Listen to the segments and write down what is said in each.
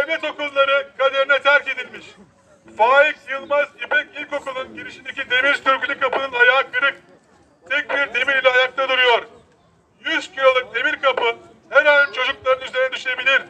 Devlet okulları kaderine terk edilmiş. Faik Yılmaz İpek İlkokulu'nun girişindeki demir sürgülü kapının ayağı kırık. Tek bir demir ile ayakta duruyor. 100 kiloluk demir kapı her an çocukların üzerine düşebilir.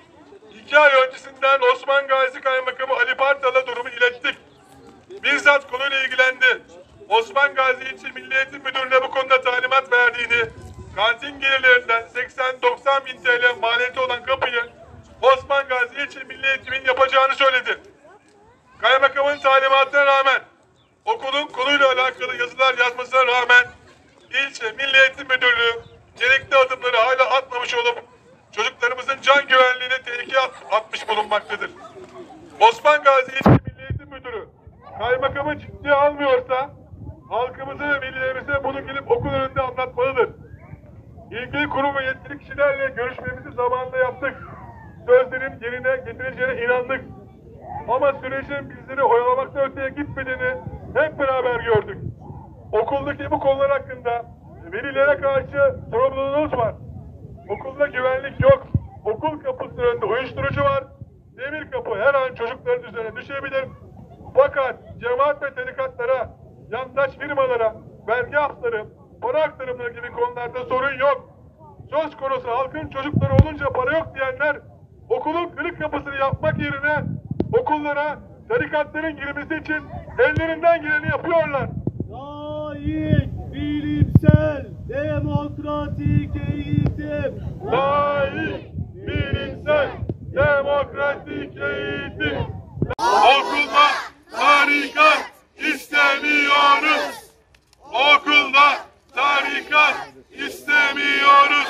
2 ay öncesinden Osman Gazi Kaymakamı Ali Partal'a durumu ilettik. Bizzat konuyla ilgilendi. Osman Gazi İlçe Milli Eğitim Müdürlüğü'ne bu konuda talimat verdiğini, kantin gelirlerinden 80-90 bin TL maliyeti olan kapıyı Osman Gazi İlçe Milli Eğitim'in yapacağını söyledi. Kaymakamın talimatına rağmen, okulun konuyla alakalı yazılar yazmasına rağmen İlçe Milli Eğitim Müdürlüğü gerekli adımları hala atmamış olup çocuklarımızın can güvenliğine tehlikeye atmış bulunmaktadır. Osman Gazi İlçe Milli Eğitim Müdürü kaymakamı ciddiye almıyorsa halkımıza ve velilerimize bunu gelip okul önünde anlatmalıdır. İlgili kurum ve yetkili kişilerle görüşmemizi zamanında yaptık. Sözlerin yerine getireceğine inandık. Ama sürecin bizleri oyalamakta öteye gitmediğini hep beraber gördük. Okuldaki bu konular hakkında velilere karşı sorumluluğunuz var. Okulda güvenlik yok. Okul kapısı önünde uyuşturucu var. Demir kapı her an çocukların üzerine düşebilir. Fakat cemaat ve tarikatlara, yandaş firmalara, vergi hapları, para aktarımları gibi konularda sorun yok. Söz konusu halkın çocukları olunca para yok diyenler okulun kırık kapısını yapmak yerine okullara tarikatların girmesi için ellerinden geleni yapıyorlar. Layık, bilimsel, demokratik eğitim. Layık, bilimsel, demokratik eğitim. Okulda tarikat istemiyoruz. Okulda tarikat istemiyoruz.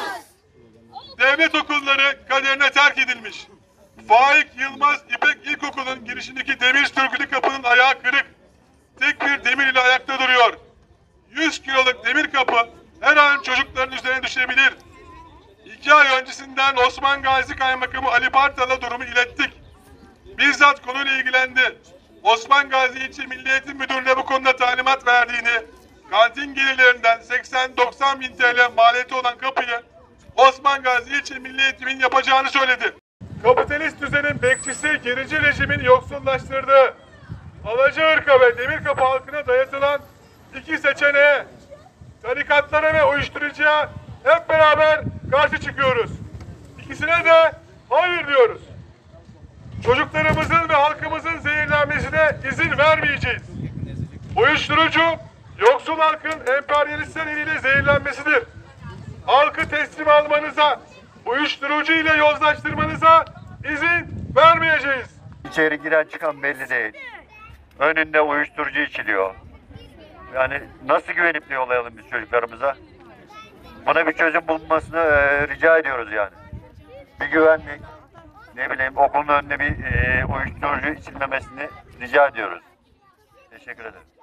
Devlet okulları kaderine terk edilmiş. Faik Yılmaz İpek İlkokulu'nun girişindeki demir sürgülü kapının ayağı kırık. Tek bir demir ile ayakta duruyor. 100 kiloluk demir kapı her an çocukların üzerine düşebilir. 2 ay öncesinden Osman Gazi Kaymakamı Ali Partal'a durumu ilettik. Bizzat konuyla ilgilendi. Osman Gazi İlçe Milli Eğitim Müdürlüğü'ne bu konuda talimat verdiğini, kantin gelirlerinden 80-90 bin TL maliyeti olan kapıyı Osman Gazi İlçe Milli Eğitim'in yapacağını söyledi. Kapitalist düzenin bekçisi gerici rejimin yoksullaştırdığı Alacaırka ve Demirkapı halkına dayatılan iki seçeneğe, tarikatlara ve uyuşturucuya hep beraber karşı çıkıyoruz. İkisine de hayır diyoruz. Çocuklarımızın ve halkımızın zehirlenmesine izin vermeyeceğiz. Uyuşturucu, yoksul halkın emperyalistler eliyle zehirlenmesidir. Halkı teslim almanıza, uyuşturucu ile yozlaştırmanıza izin vermeyeceğiz. İçeri giren çıkan belli değil. Önünde uyuşturucu içiliyor. Yani nasıl güvenip yollayalım biz çocuklarımıza? Buna bir çözüm bulunmasını rica ediyoruz yani. Bir güvenlik, ne bileyim okulun önünde bir uyuşturucu içilmemesini rica ediyoruz. Teşekkür ederim.